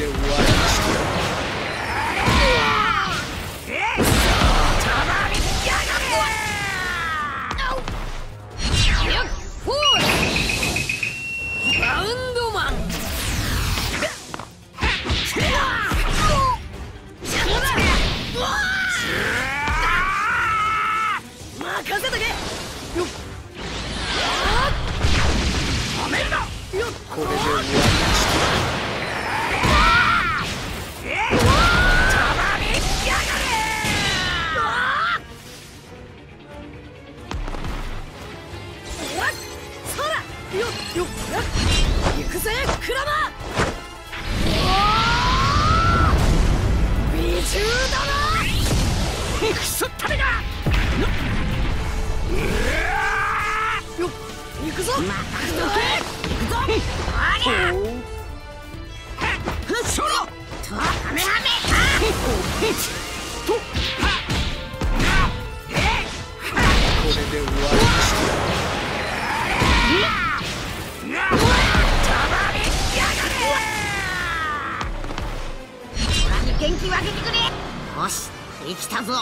で終わりにしてやる。 バウンドマン。任せとけ。よっ。止めるな。よっ。 これで終わりにしてやる。 よっよっ。行くぜクラマ。美獣だな。クソったれが。よっ行くぞ。行くぞ。ありゃ。そろとハメハメ。とこれで終わりにしてやる。 元気分けてくれ。よしできたぞ。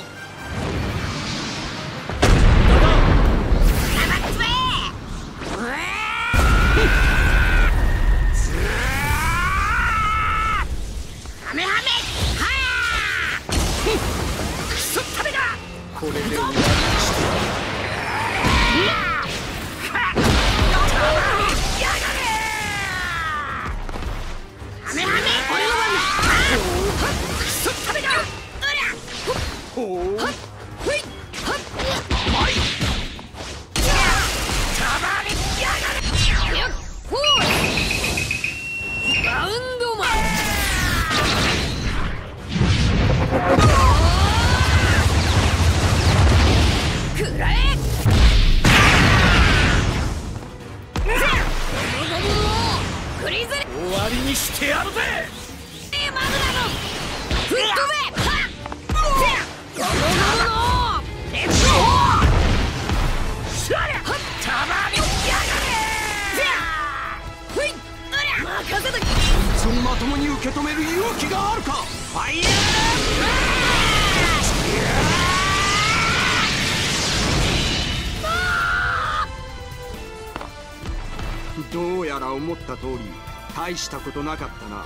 ハメハメ。クソったれが。 これで終わりにしてやる。 バウンドマン。くらえ。グリズリー。 終わりにしてやるぜ。 マグナム。吹っ飛べ。ゴムゴムのレッツゴー。そりゃたまにやがれ。ふい。任せとけ。 そのまともに受け止める勇気があるか。ファイヤーどうやら思った通り大したことなかったな。